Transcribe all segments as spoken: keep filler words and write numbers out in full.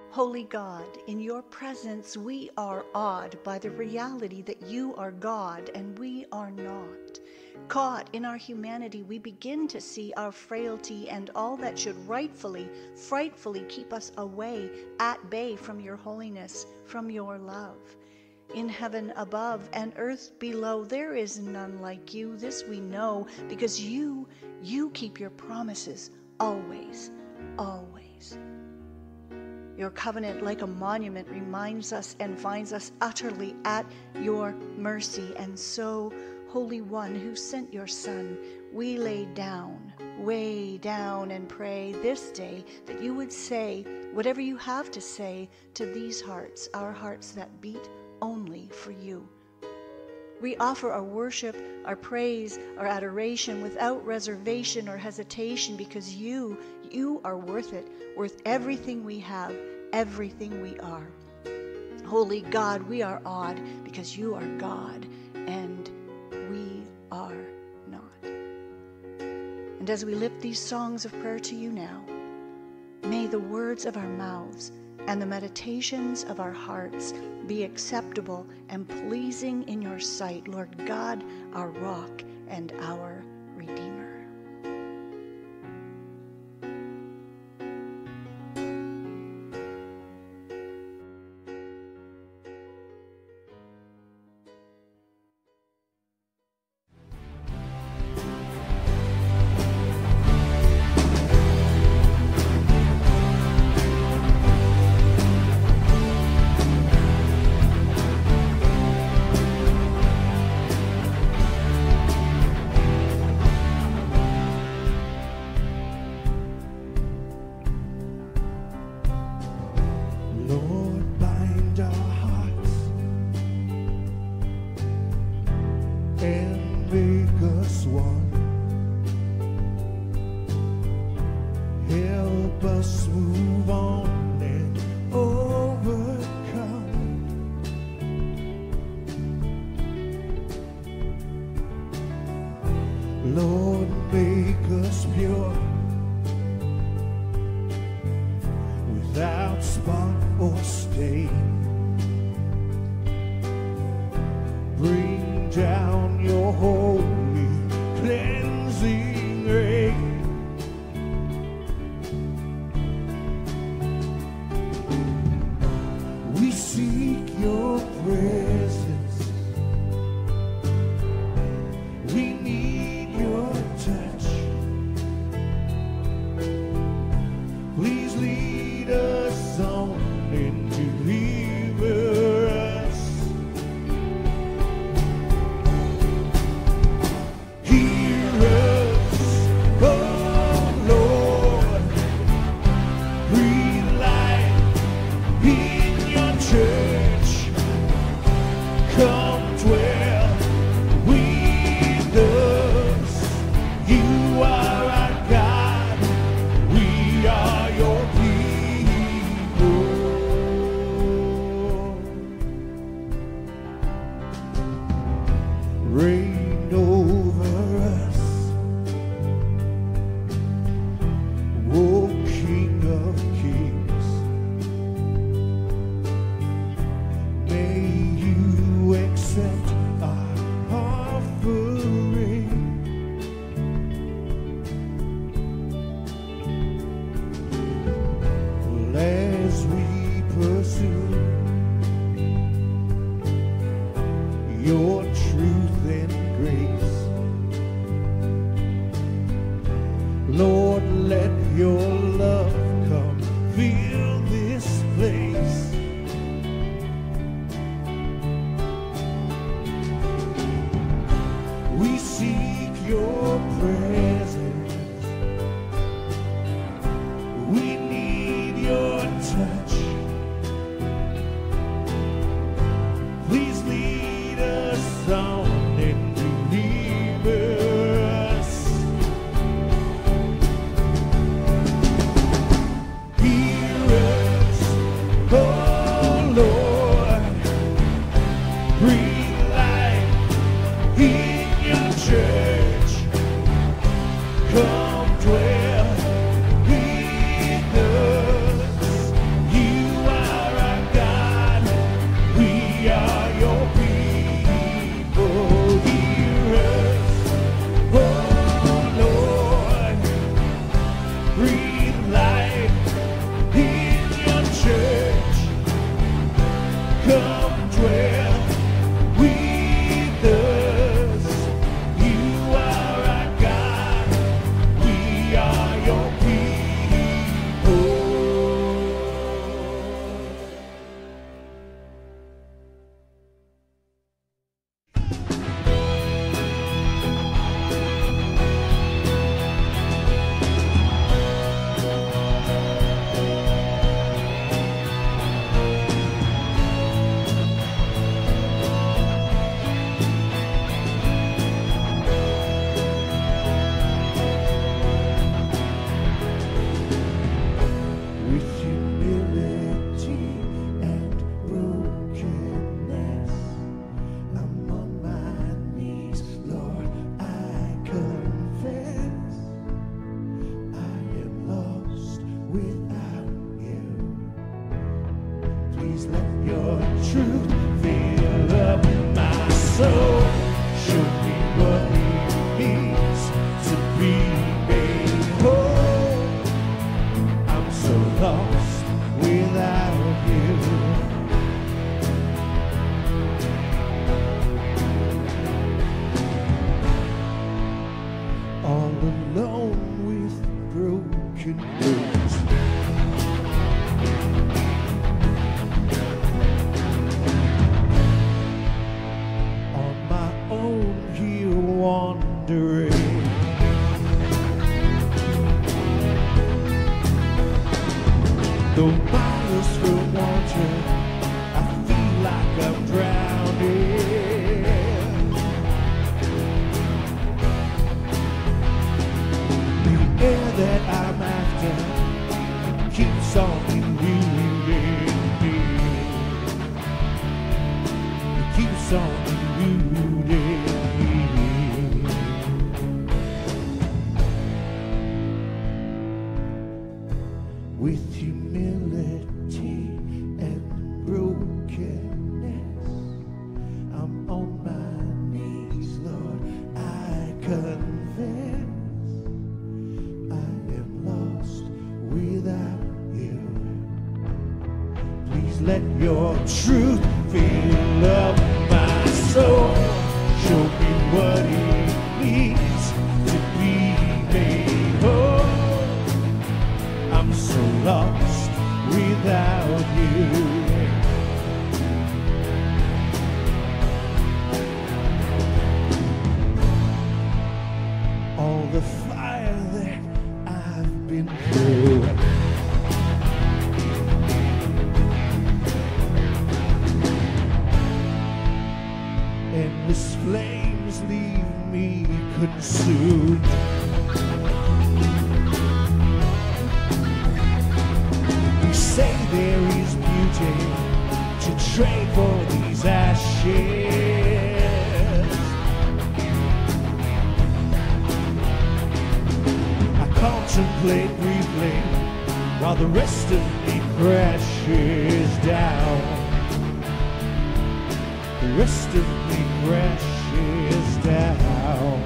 Holy God, in your presence we are awed by the reality that you are God and we are not. Caught in our humanity, we begin to see our frailty and all that should rightfully, frightfully keep us away, at bay from your holiness, from your love. In heaven above and earth below, there is none like you. This we know, because you, you keep your promises always, always. Your covenant, like a monument, reminds us and finds us utterly at your mercy. And so, Holy One who sent your Son, we lay down, way down and pray this day that you would say whatever you have to say to these hearts, our hearts that beat only for you. We offer our worship, our praise, our adoration without reservation or hesitation, because you, you are worth it, worth everything we have, everything we are. Holy God, we are awed because you are God and we are not. And as we lift these songs of prayer to you now, may the words of our mouths and the meditations of our hearts be acceptable and pleasing in your sight, Lord God, our rock and our Redeemer. Lord, make us pure, without spot or stain. Bring down your holy cleansing rain. We seek your presence. We need your touch. Please lead us on and deliver us. Hear us, oh Lord. Breathe life in your church. come dwell with us. You are our God, we are your people. With humility and brokenness, I'm on my knees, Lord, I confess I am lost without you. Please let your truth fill up my soul. Show me what it means to be made whole. I'm so lost without you. All alone with broken words. On my own here wandering. Though miles from water, I feel like I'm drowning. The air that I'm after keeps on eluding me. It keeps on eluding me. With humility and brokenness, I'm on my knees, Lord, I confess I am lost without you. Please let your truth fill up my soul. Show me what it means to be made whole. I'm so lost without you. All the fire that I've been through, endless flames leave me consumed. You say there is beauty to trade for these ashes. I contemplate briefly while the rest of me crashes down. The rest of me crashes down.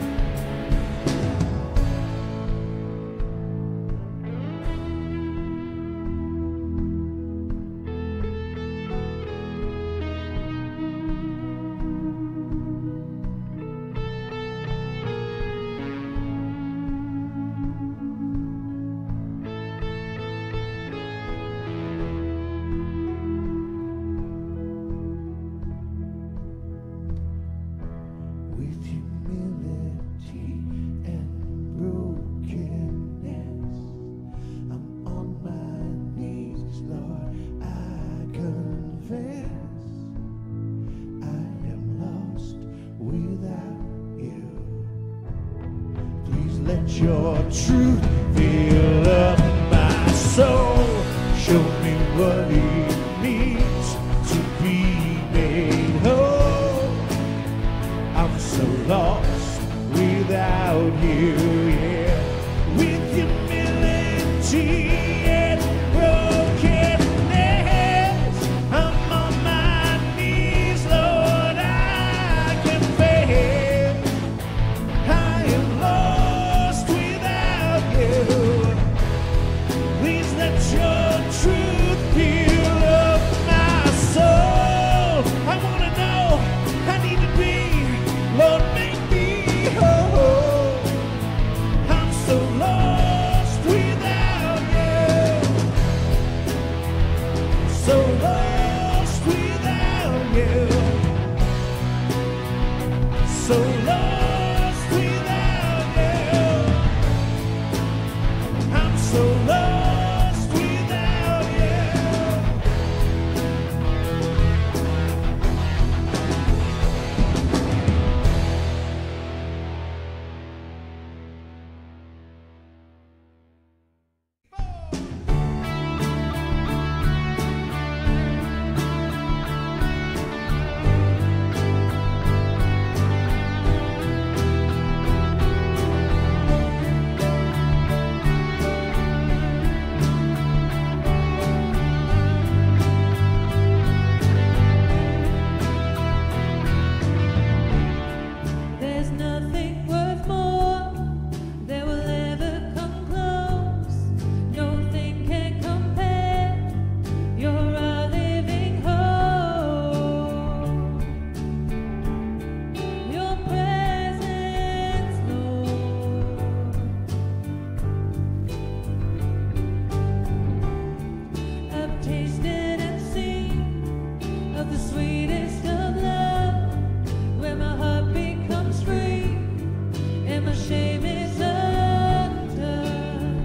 With humility and brokenness, I'm on my knees, Lord, I confess I am lost without you. Please let your truth fill up my soul. Show me what it means to be made whole. I'm so lost without you, yeah. With humility and brokenness, I'm on my knees, Lord, I confess I am lost without you. Please let your truth fill up my soul. the sweetest of love, where my heart becomes free and my shame is undone.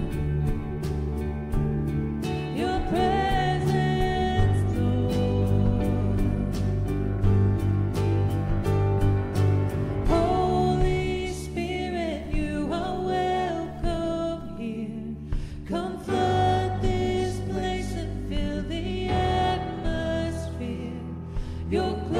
Your presence, Lord. Holy Spirit, you are welcome here. Come flood this place and fill the atmosphere. Your